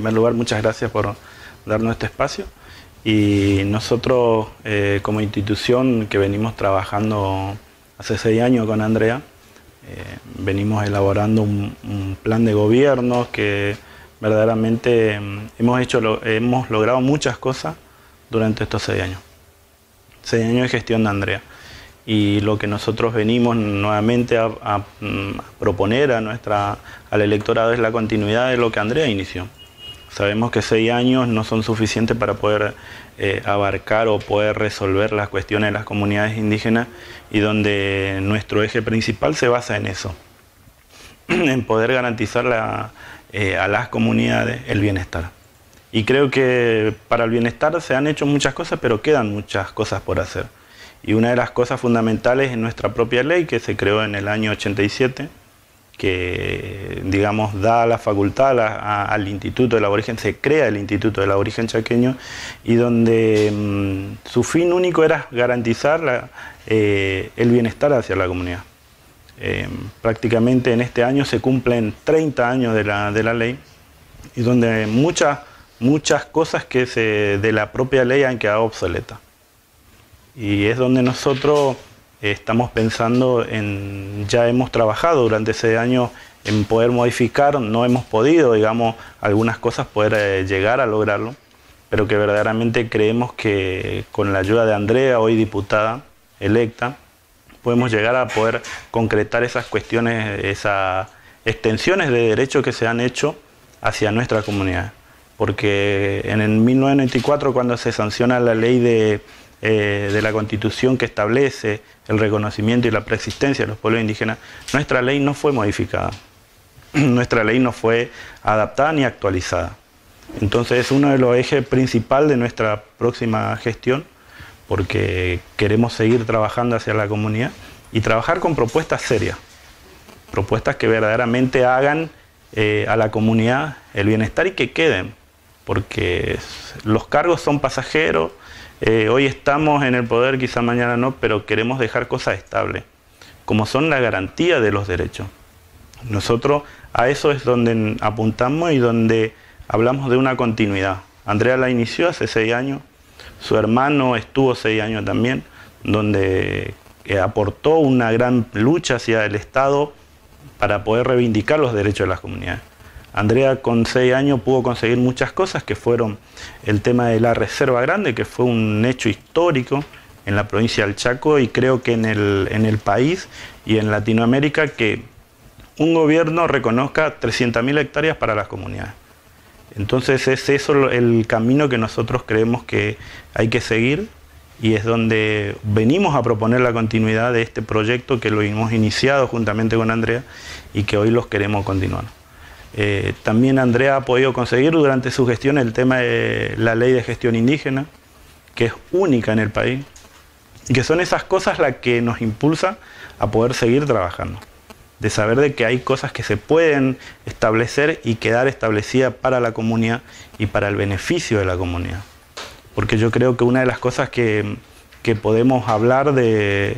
primer lugar, muchas gracias por darnos este espacio. Y nosotros, como institución que venimos trabajando hace 6 años con Andrea, venimos elaborando un plan de gobierno que verdaderamente hemos logrado muchas cosas durante estos 6 años. 6 años de gestión de Andrea. Y lo que nosotros venimos nuevamente a proponer al electorado es la continuidad de lo que Andrea inició. Sabemos que 6 años no son suficientes para poder abarcar o poder resolver las cuestiones de las comunidades indígenas, y donde nuestro eje principal se basa en eso, en poder garantizar a las comunidades el bienestar. Y creo que para el bienestar se han hecho muchas cosas, pero quedan muchas cosas por hacer. Y una de las cosas fundamentales es nuestra propia ley, que se creó en el año 87, que, digamos, da la facultad al Instituto del Aborigen, se crea el Instituto del Aborigen Chaqueño, y donde su fin único era garantizar el bienestar hacia la comunidad. Prácticamente en este año se cumplen 30 años de la ley, y donde muchas cosas de la propia ley han quedado obsoletas. Y es donde nosotros estamos pensando ya hemos trabajado durante ese año en poder modificar, no hemos podido, digamos, algunas cosas poder llegar a lograrlo, pero que verdaderamente creemos que con la ayuda de Andrea, hoy diputada electa, podemos llegar a poder concretar esas cuestiones, esas extensiones de derechos que se han hecho hacia nuestra comunidad. Porque en el 1994, cuando se sanciona la ley de la Constitución que establece el reconocimiento y la preexistencia de los pueblos indígenas, nuestra ley no fue modificada, nuestra ley no fue adaptada ni actualizada. Entonces es uno de los ejes principales de nuestra próxima gestión, porque queremos seguir trabajando hacia la comunidad y trabajar con propuestas serias, propuestas que verdaderamente hagan a la comunidad el bienestar y que queden, porque los cargos son pasajeros. Hoy estamos en el poder, quizá mañana no, pero queremos dejar cosas estables, como son la garantía de los derechos. Nosotros a eso es donde apuntamos y donde hablamos de una continuidad. Andrea la inició hace 6 años, su hermano estuvo 6 años también, donde aportó una gran lucha hacia el Estado para poder reivindicar los derechos de las comunidades. Andrea con 6 años pudo conseguir muchas cosas, que fueron el tema de la Reserva Grande, que fue un hecho histórico en la provincia del Chaco, y creo que en el país y en Latinoamérica, que un gobierno reconozca 300.000 hectáreas para las comunidades. Entonces es eso el camino que nosotros creemos que hay que seguir, y es donde venimos a proponer la continuidad de este proyecto que lo hemos iniciado juntamente con Andrea y que hoy los queremos continuar. También Andrea ha podido conseguir durante su gestión el tema de la ley de gestión indígena, que es única en el país, y que son esas cosas las que nos impulsan a poder seguir trabajando, de saber de que hay cosas que se pueden establecer y quedar establecidas para la comunidad y para el beneficio de la comunidad. Porque yo creo que una de las cosas que podemos hablar de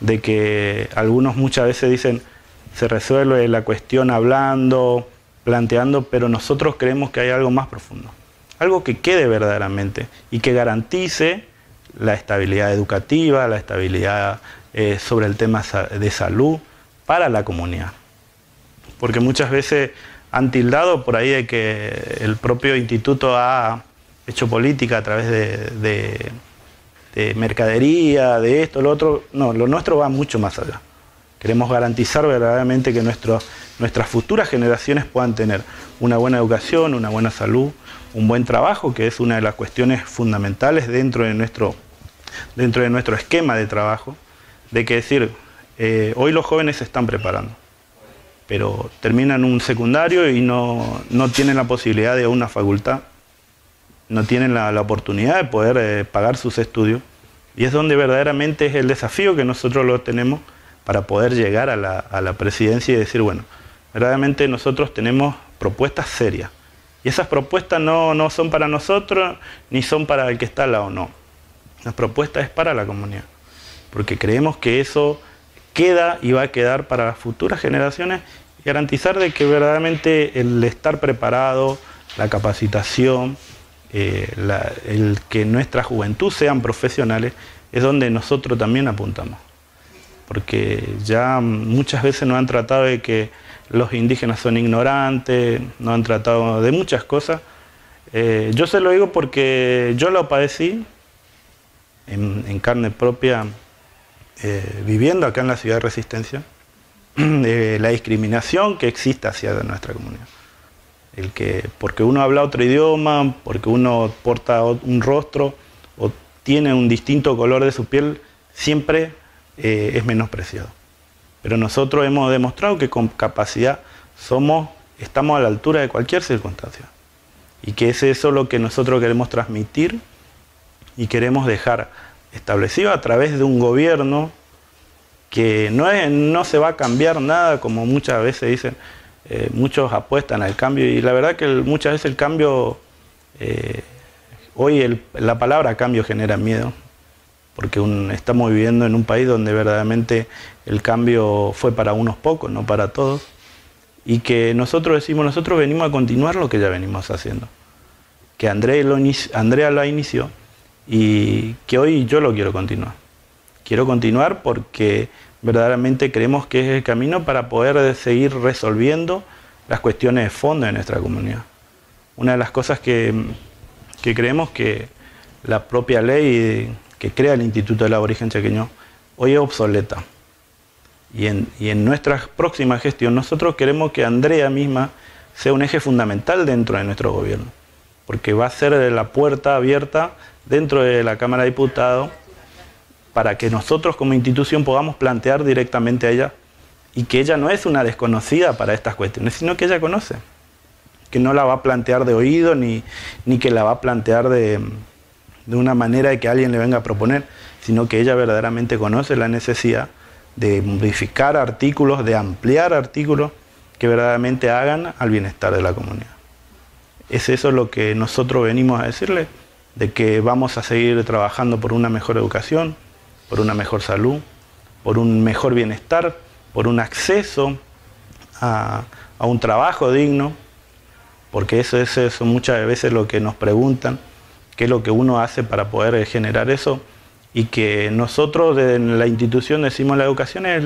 que algunos muchas veces dicen se resuelve la cuestión hablando, planteando, pero nosotros creemos que hay algo más profundo, algo que quede verdaderamente y que garantice la estabilidad educativa, la estabilidad sobre el tema de salud para la comunidad. Porque muchas veces han tildado por ahí de que el propio instituto ha hecho política a través de mercadería, de esto, lo otro. No, lo nuestro va mucho más allá. Queremos garantizar verdaderamente que nuestras futuras generaciones puedan tener una buena educación, una buena salud, un buen trabajo, que es una de las cuestiones fundamentales dentro de nuestro esquema de trabajo, de que decir, hoy los jóvenes se están preparando, pero terminan un secundario y no tienen la posibilidad de una facultad, no tienen la oportunidad de poder pagar sus estudios, y es donde verdaderamente es el desafío que nosotros lo tenemos para poder llegar a la presidencia y decir, bueno, verdaderamente nosotros tenemos propuestas serias. Y esas propuestas no son para nosotros, ni son para el que está al lado, no. La propuesta es para la comunidad. Porque creemos que eso queda y va a quedar para las futuras generaciones, y garantizar de que verdaderamente el estar preparado, la capacitación, el que nuestra juventud sean profesionales, es donde nosotros también apuntamos. Porque ya muchas veces nos han tratado de que los indígenas son ignorantes, nos han tratado de muchas cosas. Yo se lo digo porque yo lo padecí en carne propia, viviendo acá en la ciudad de Resistencia, la discriminación que existe hacia nuestra comunidad. Porque uno habla otro idioma, porque uno porta un rostro o tiene un distinto color de su piel, siempre es menospreciado. Pero nosotros hemos demostrado que con capacidad estamos a la altura de cualquier circunstancia. Y que es eso lo que nosotros queremos transmitir y queremos dejar establecido a través de un gobierno que no se va a cambiar nada, como muchas veces dicen, muchos apuestan al cambio, y la verdad que muchas veces el cambio, hoy la palabra cambio genera miedo, porque estamos viviendo en un país donde verdaderamente el cambio fue para unos pocos, no para todos, y que nosotros venimos a continuar lo que ya venimos haciendo, que Andrea lo inició y que hoy yo lo quiero continuar. Quiero continuar porque verdaderamente creemos que es el camino para poder seguir resolviendo las cuestiones de fondo de nuestra comunidad. Una de las cosas que creemos que la propia ley que crea el Instituto del Aborigen Chaqueño hoy es obsoleta. Y en nuestra próxima gestión nosotros queremos que Andrea misma sea un eje fundamental dentro de nuestro gobierno, porque va a ser la puerta abierta dentro de la Cámara de Diputados para que nosotros como institución podamos plantear directamente a ella, y que ella no es una desconocida para estas cuestiones, sino que ella conoce, que no la va a plantear de oído ni que la va a plantear de una manera de que alguien le venga a proponer, sino que ella verdaderamente conoce la necesidad de modificar artículos, de ampliar artículos que verdaderamente hagan al bienestar de la comunidad. Es eso lo que nosotros venimos a decirle, de que vamos a seguir trabajando por una mejor educación, por una mejor salud, por un mejor bienestar, por un acceso a un trabajo digno, porque eso es muchas veces lo que nos preguntan, qué es lo que uno hace para poder generar eso, y que nosotros en la institución decimos la educación es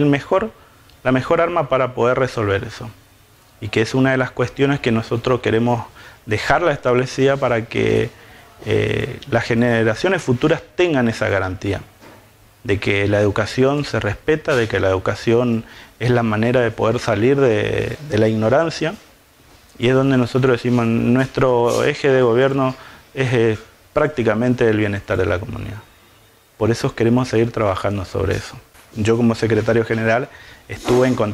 la mejor arma para poder resolver eso, y que es una de las cuestiones que nosotros queremos dejarla establecida para que las generaciones futuras tengan esa garantía de que la educación se respeta, de que la educación es la manera de poder salir de la ignorancia, y es donde nosotros decimos nuestro eje de gobierno es prácticamente el bienestar de la comunidad. Por eso queremos seguir trabajando sobre eso. Yo como secretario general estuve en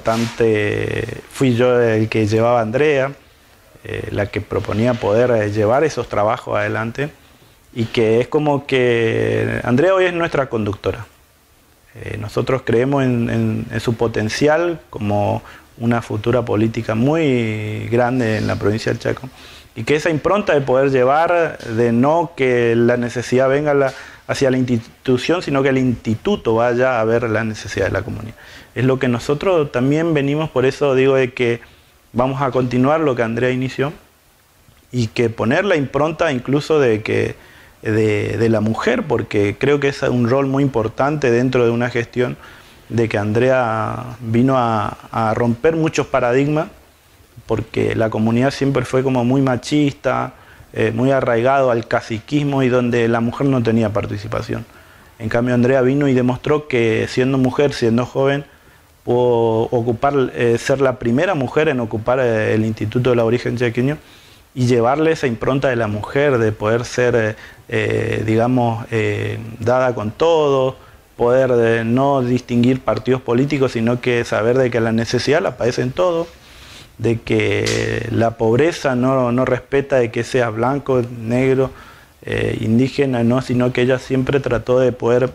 fui yo el que llevaba a Andrea, la que proponía poder llevar esos trabajos adelante, y que es como que Andrea hoy es nuestra conductora. Nosotros creemos en su potencial como una futura política muy grande en la provincia del Chaco, y que esa impronta de poder llevar, de no que la necesidad venga hacia la institución, sino que el instituto vaya a ver la necesidad de la comunidad. Es lo que nosotros también venimos, por eso digo de que vamos a continuar lo que Andrea inició, y que poner la impronta incluso de la mujer, porque creo que es un rol muy importante dentro de una gestión, de que Andrea vino a romper muchos paradigmas, porque la comunidad siempre fue como muy machista, muy arraigado al caciquismo, y donde la mujer no tenía participación. En cambio Andrea vino y demostró que siendo mujer, siendo joven, pudo ser la primera mujer en ocupar el Instituto del Aborigen Chaqueño, y llevarle esa impronta de la mujer, de poder ser, digamos, dada con todo, poder no distinguir partidos políticos, sino que saber de que la necesidad la padecen todos, de que la pobreza no respeta de que sea blanco, negro, indígena, no, sino que ella siempre trató de poder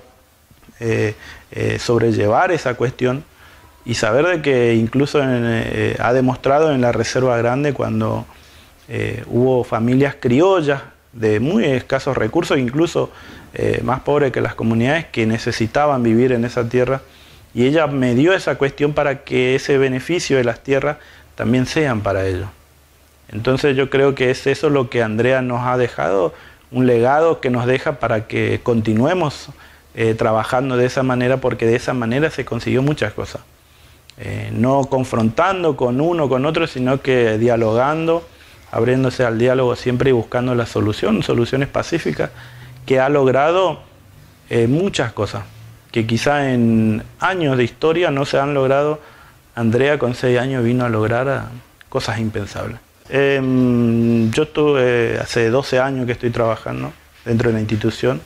sobrellevar esa cuestión, y saber de que incluso ha demostrado en la Reserva Grande, cuando hubo familias criollas de muy escasos recursos, incluso más pobres que las comunidades, que necesitaban vivir en esa tierra, y ella me dio esa cuestión para que ese beneficio de las tierras también sean para ellos. Entonces yo creo que es eso lo que Andrea nos ha dejado, un legado que nos deja para que continuemos trabajando de esa manera, porque de esa manera se consiguió muchas cosas. No confrontando con uno, con otro, sino que dialogando, abriéndose al diálogo siempre y buscando la solución, soluciones pacíficas, que ha logrado muchas cosas, que quizá en años de historia no se han logrado. Andrea con 6 años vino a lograr cosas impensables. Yo estuve hace 12 años que estoy trabajando dentro de la institución.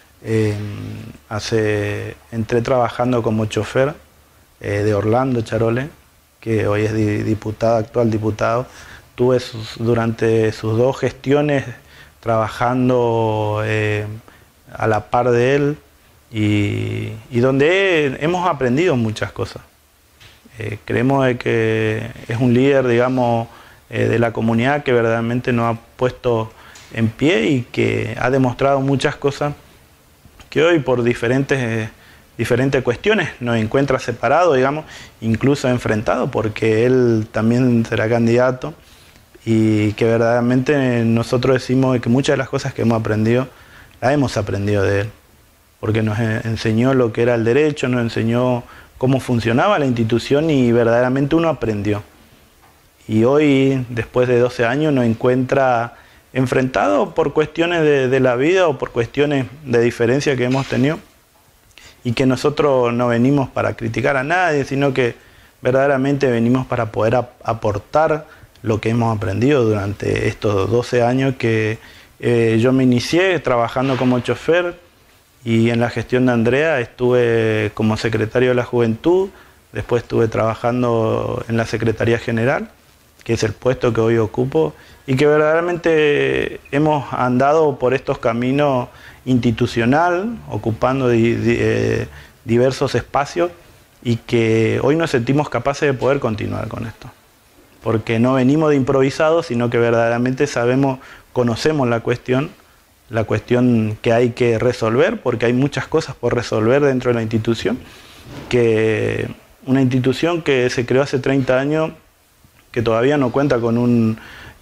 Entré trabajando como chofer de Orlando Charole, que hoy es diputado, actual diputado. Tuve durante sus 2 gestiones trabajando a la par de él y donde hemos aprendido muchas cosas. Creemos que es un líder, digamos, de la comunidad que verdaderamente nos ha puesto en pie y que ha demostrado muchas cosas que hoy por diferentes cuestiones nos encuentra separados, digamos, incluso enfrentados, porque él también será candidato y que verdaderamente nosotros decimos que muchas de las cosas que hemos aprendido, las hemos aprendido de él, porque nos enseñó lo que era el derecho, nos enseñó cómo funcionaba la institución y verdaderamente uno aprendió. Y hoy, después de 12 años, nos encuentra enfrentado por cuestiones de la vida o por cuestiones de diferencia que hemos tenido y que nosotros no venimos para criticar a nadie, sino que verdaderamente venimos para poder aportar lo que hemos aprendido durante estos 12 años que yo me inicié trabajando como chofer. Y en la gestión de Andrea estuve como secretario de la Juventud, después estuve trabajando en la Secretaría General, que es el puesto que hoy ocupo, y que verdaderamente hemos andado por estos caminos institucional, ocupando diversos espacios, y que hoy nos sentimos capaces de poder continuar con esto. Porque no venimos de improvisados, sino que verdaderamente conocemos la cuestión que hay que resolver, porque hay muchas cosas por resolver dentro de la institución, que una institución que se creó hace 30 años, que todavía no cuenta con un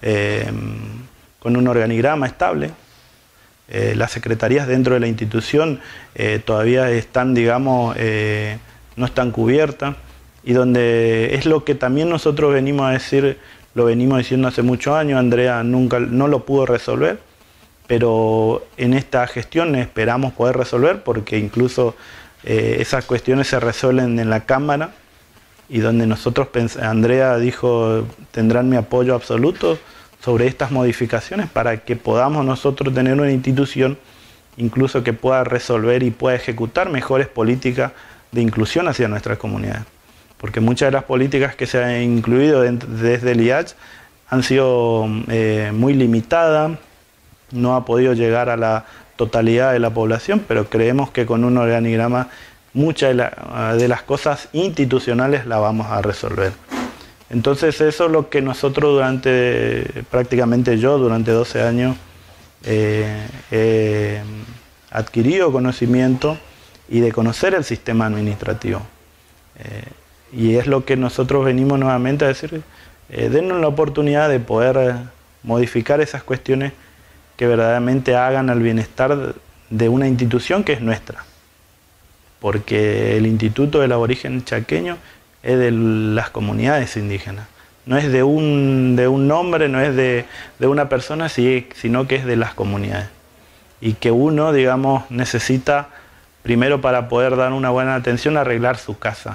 organigrama estable. Las secretarías dentro de la institución todavía están, digamos, no están cubiertas, y donde es lo que también nosotros venimos a decir, lo venimos diciendo hace muchos años. Andrea no lo pudo resolver, pero en esta gestión esperamos poder resolver, porque incluso esas cuestiones se resuelven en la Cámara, y donde nosotros, Andrea dijo, tendrán mi apoyo absoluto sobre estas modificaciones para que podamos nosotros tener una institución incluso que pueda resolver y pueda ejecutar mejores políticas de inclusión hacia nuestras comunidades. Porque muchas de las políticas que se han incluido desde el IACH han sido muy limitadas, no ha podido llegar a la totalidad de la población, pero creemos que con un organigrama muchas de las cosas institucionales las vamos a resolver. Entonces eso es lo que nosotros prácticamente yo durante 12 años he adquirido conocimiento y de conocer el sistema administrativo. Y es lo que nosotros venimos nuevamente a decir, dennos la oportunidad de poder modificar esas cuestiones que verdaderamente hagan al bienestar de una institución que es nuestra. Porque el Instituto del Aborigen Chaqueño es de las comunidades indígenas. No es de un nombre, no es de una persona, sino que es de las comunidades. Y que uno, digamos, necesita, primero para poder dar una buena atención, arreglar su casa.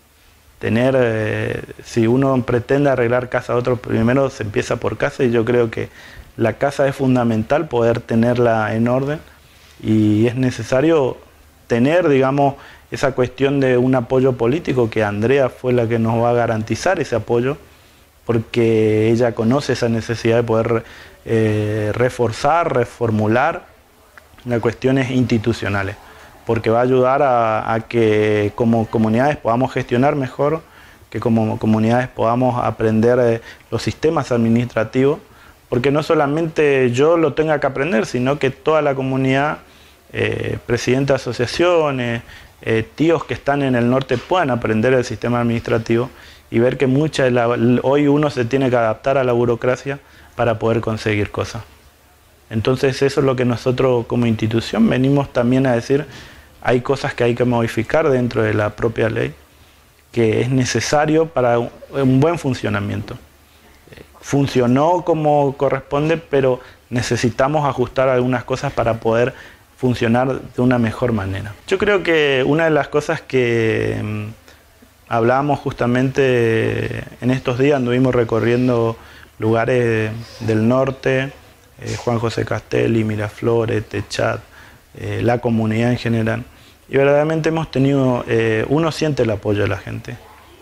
Si uno pretende arreglar casa a otro, primero se empieza por casa, y yo creo que la casa es fundamental poder tenerla en orden, y es necesario tener, digamos, esa cuestión de un apoyo político, que Andrea fue la que nos va a garantizar ese apoyo, porque ella conoce esa necesidad de poder reforzar, reformular las cuestiones institucionales, porque va a ayudar a que como comunidades podamos gestionar mejor, que como comunidades podamos aprender los sistemas administrativos, porque no solamente yo lo tenga que aprender, sino que toda la comunidad, presidentes de asociaciones, tíos que están en el norte puedan aprender el sistema administrativo y ver que hoy uno se tiene que adaptar a la burocracia para poder conseguir cosas. Entonces eso es lo que nosotros como institución venimos también a decir, hay cosas que hay que modificar dentro de la propia ley, que es necesario para un buen funcionamiento. Funcionó como corresponde, pero necesitamos ajustar algunas cosas para poder funcionar de una mejor manera. Yo creo que una de las cosas que hablábamos justamente en estos días, anduvimos recorriendo lugares del norte, Juan José Castelli, Miraflores, Techat, la comunidad en general, y verdaderamente hemos tenido, uno siente el apoyo de la gente.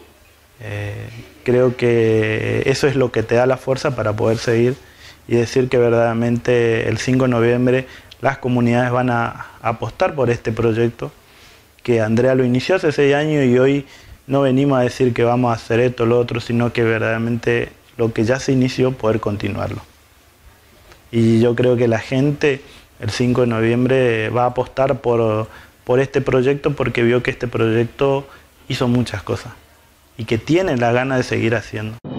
Creo que eso es lo que te da la fuerza para poder seguir y decir que verdaderamente el 5 de noviembre las comunidades van a apostar por este proyecto, que Andrea lo inició hace 6 años y hoy no venimos a decir que vamos a hacer esto o lo otro, sino que verdaderamente lo que ya se inició, poder continuarlo. Y yo creo que la gente el 5 de noviembre va a apostar por este proyecto porque vio que este proyecto hizo muchas cosas y que tiene la gana de seguir haciendo.